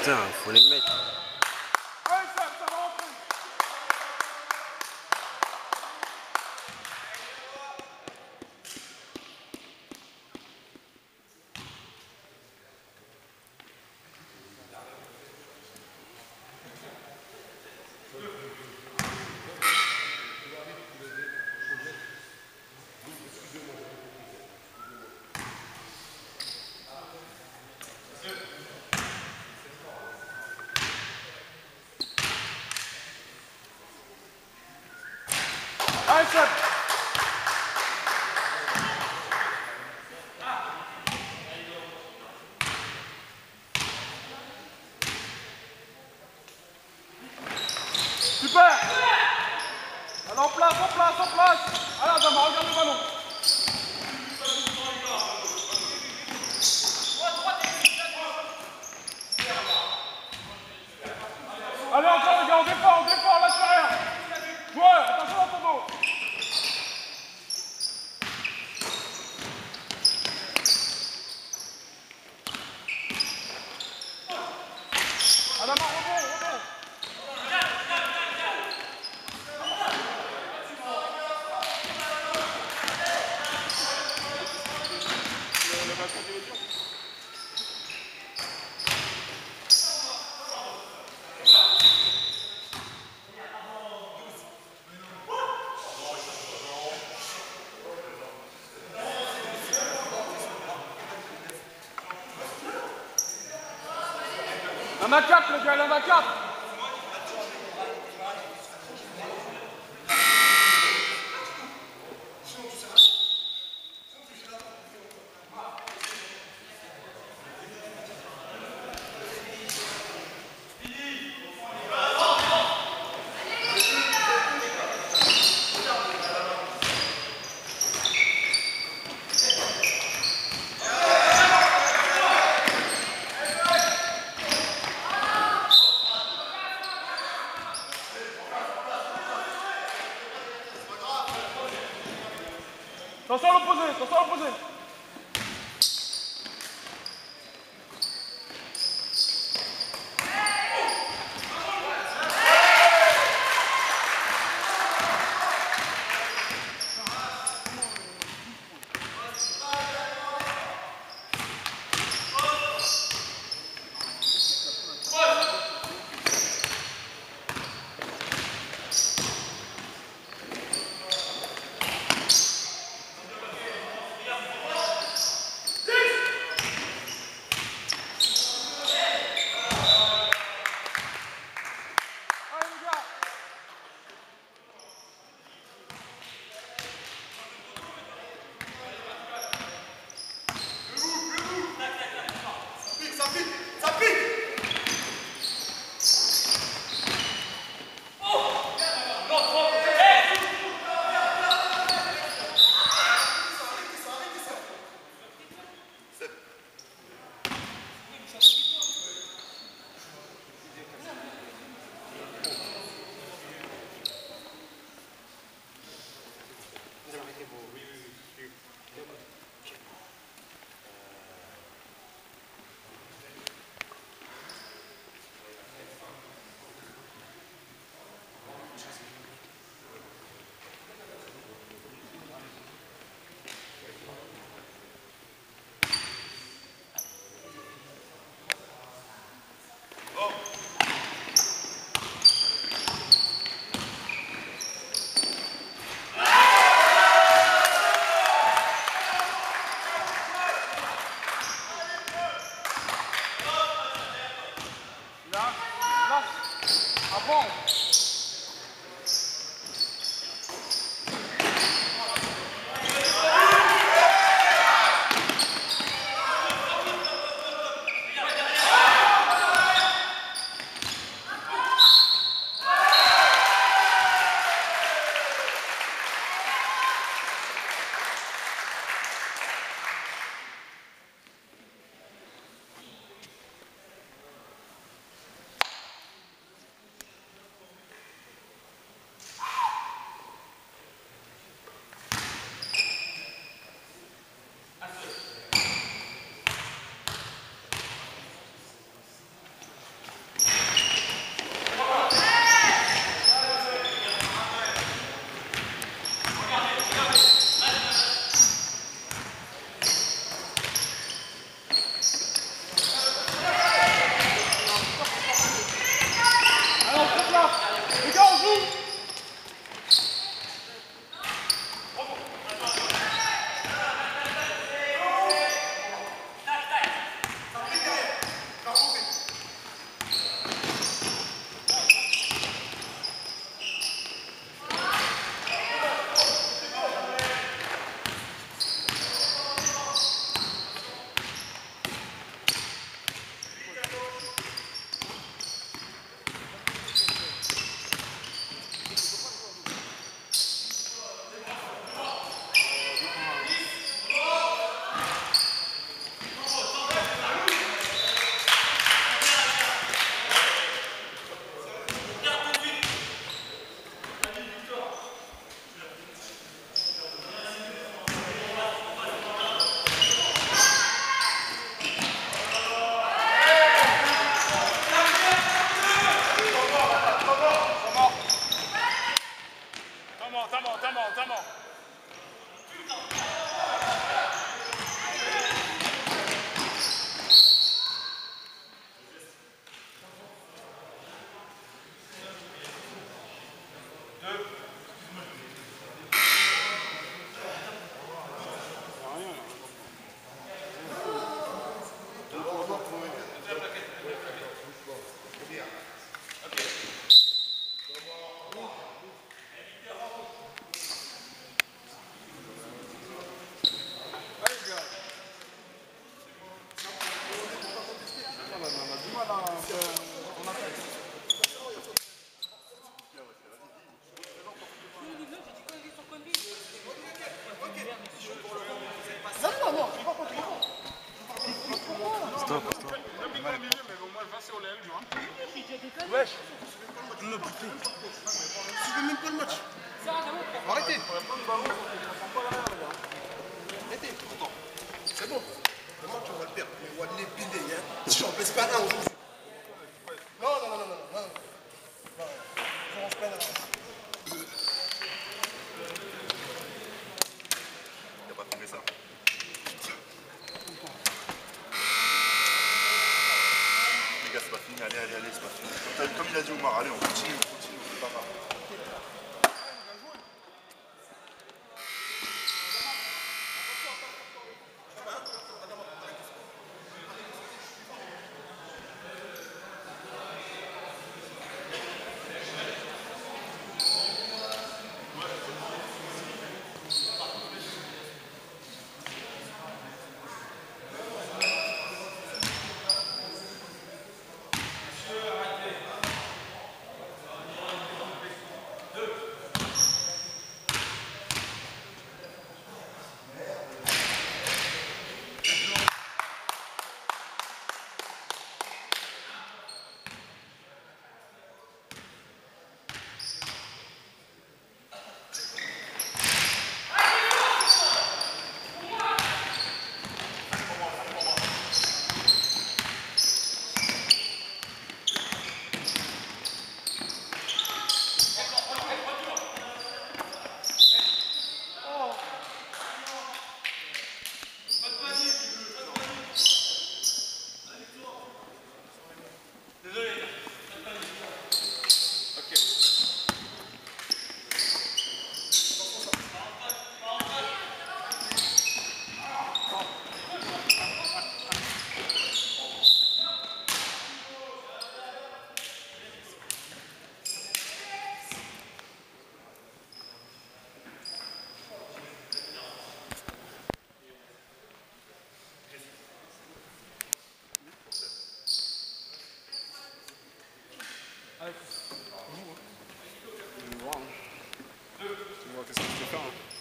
Putain, faut les mettre. Allez, stop. Super. Allez, en place, en place, en place. Allez, Adama, regarde le ballon. Allez, encore les gars, on défend, lâche rien. Ouais, attention à ton dos. Adama, rebond. Il y en a 4, les gars, il y en a 4. Attention à l'opposé. Stop. Wesh. Ne suivez même pas le match. Arrêtez. Arrêtez. C'est bon. Le match, on va le perdre. Mais on va l'épiler. Si on baisse pas là aujourd'hui. Non. On se peine. Il n'a pas tombé ça. Les gars, c'est pas fini. Allez, c'est pas fini. Comme il a dit Omar, allez, on continue, c'est pas grave. Qu'est-ce que tu peux faire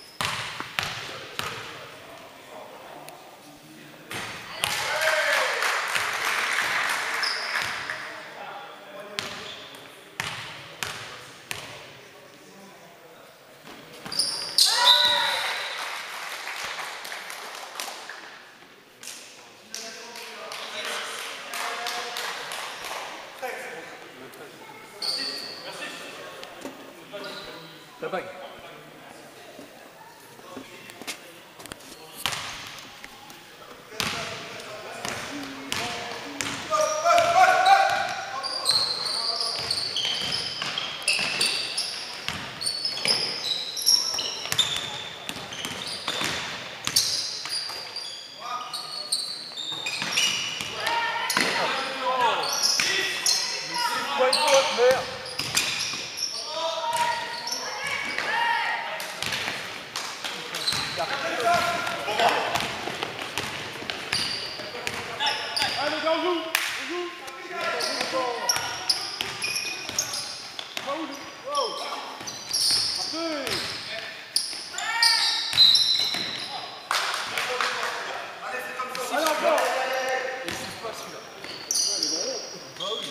La bague. Merde. Allez les gars, on joue. Allez encore. Et c'est pas celui-là. Bah oui.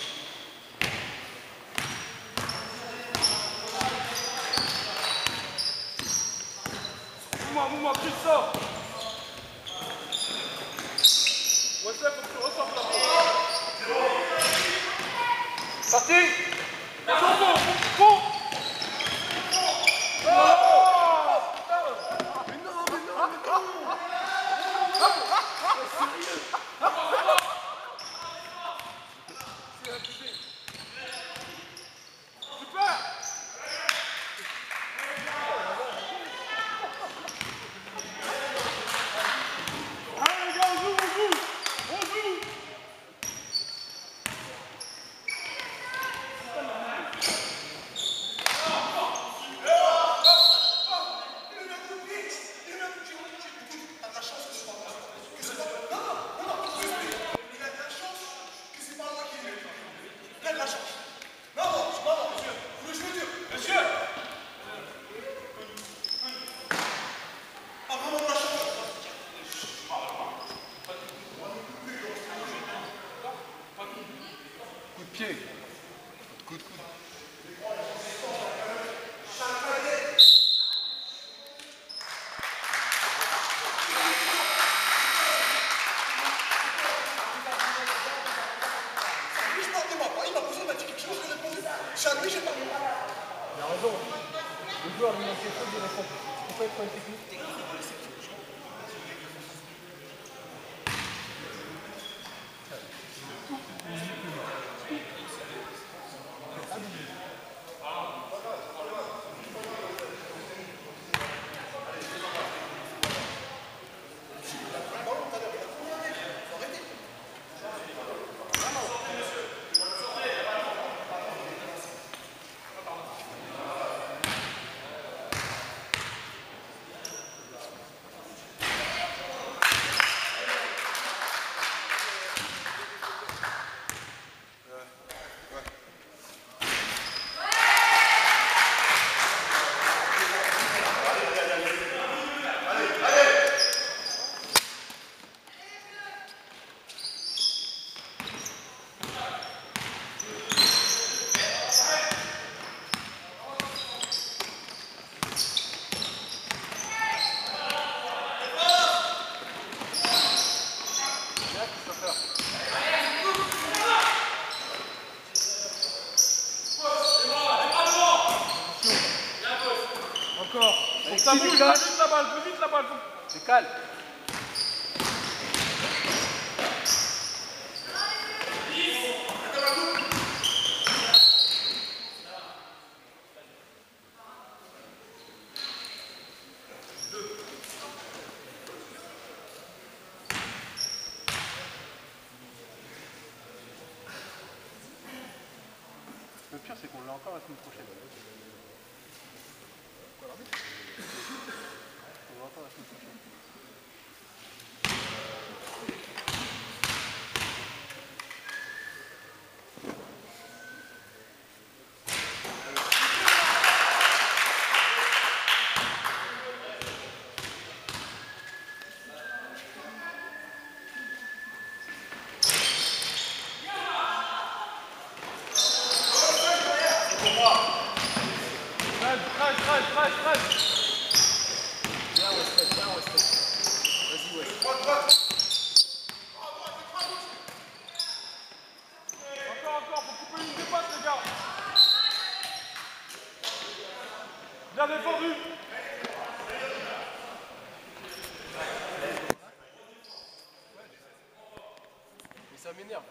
Mouvement, plus ça. Ouais, ça, faut que tu ressortes là. Parti. Attention, fond. pied. Coude. Il m'a posé, il m'a dit quelque chose, j'ai répondu. Je suis à lui, j'ai pas répondu. Il a raison. Le joueur lui manque quelque chose, il répond. Pourquoi il prend une technique? Encore. Faut que ça bouge, plus vite la balle. C'est calme. Le pire, c'est qu'on l'a encore la semaine prochaine. On l'a encore la semaine prochaine. Bien, Wested. Vas-y, Wested. Encore, faut couper une dépasse, les gars. Bien défendu. Mais ça m'énerve.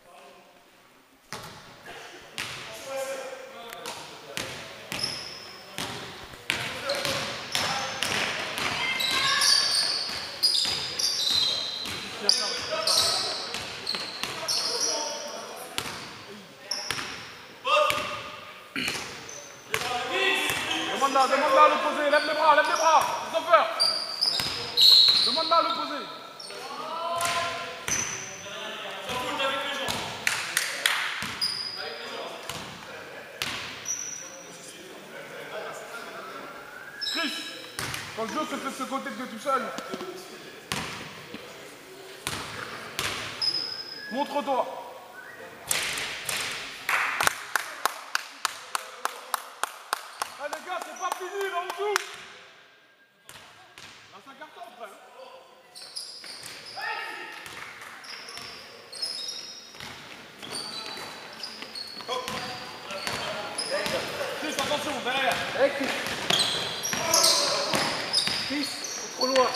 Demande-la à l'opposé, lève les bras, Christopher. Demande-la à l'opposé. Chris, quand le jeu se fait de ce côté que tout seul, montre-toi. Ah les gars, c'est pas fini, là on joue. Là c'est un carton frère. Chris, attention, derrière. Hey, Chris. Chris, c'est trop loin.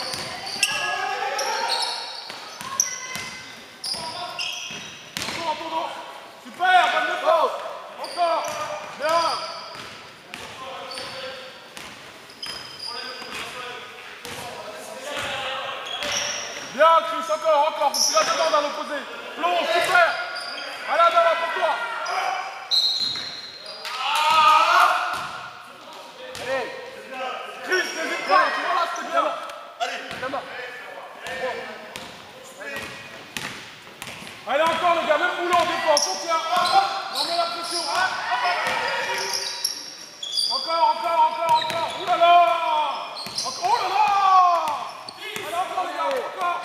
Encore. Super, bonne défense. Encore. Bien. Bien, Chris, encore. Faut que tu la demandes à l'opposé. Plonge, super. Allez, devant pour toi. Allez. Chris, n'hésite pas, tu vois là, c'était bien. Là-bas. Allez, encore, les gars, même boulot en défense, on tient. On met la pression. Encore. Ouh là là. Encore, oh là là. Allez, encore, les gars, encore.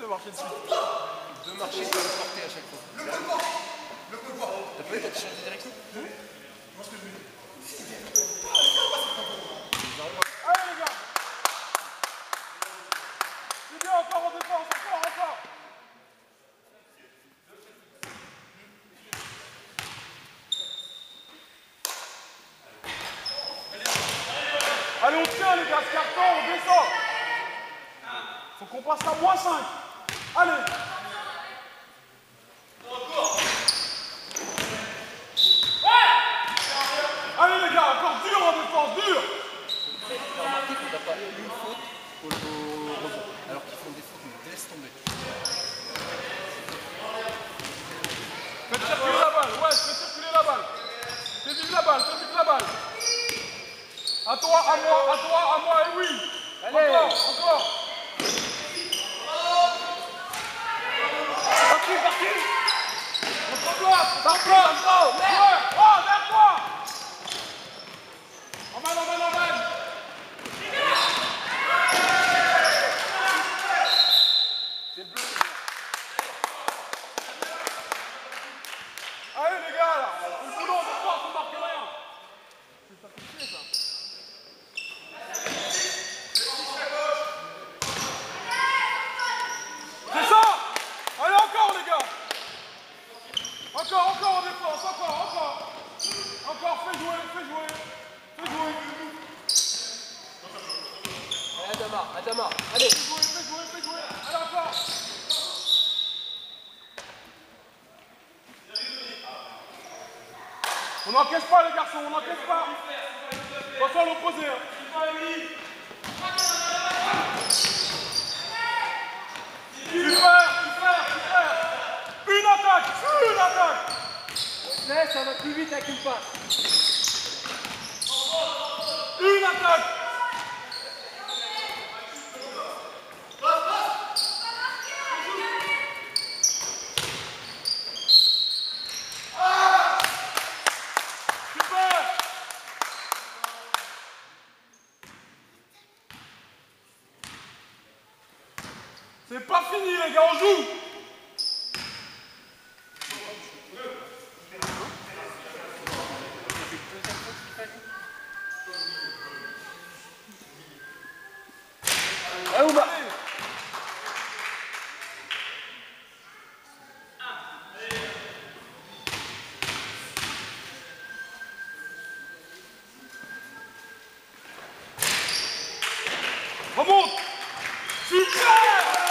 marcher dessus. 2 marchés pour le porter à chaque fois. T'as pas vu quand tu changes de direction? Allez les gars. C'est bien, encore en défense, encore. Allez, on tient les gars, ce carton, on descend. Faut qu'on passe à -5. Allez. Allez les gars, encore dur en défense, dur. T'as remarqué qu'on n'a pas une faute au rebond, alors qu'ils font des fautes, mais laisse tomber. Faites circuler la balle, ouais, faites circuler la balle. Fais vivre la balle, fais vivre la balle. À toi, à moi, et oui. Allez. Encore. Parti. Contre toi, ouais, oh, vers toi. Emmène. C'est bleu. Allez les gars, là, on le boulot, on marque rien. Ça fait chier, ça. C'est ça. Allez, encore les gars. Encore en défense, encore. Encore, fais jouer. Allez, Adama, allez. Fais jouer. Allez, encore. On n'encaisse pas les garçons, on n'encaisse pas. Attention à l'opposé. Super. Une attaque. Laisse, ça va plus vite avec une passe. Une attaque. Super. C'est pas fini les gars, on joue. Aouba. Remonte. Super.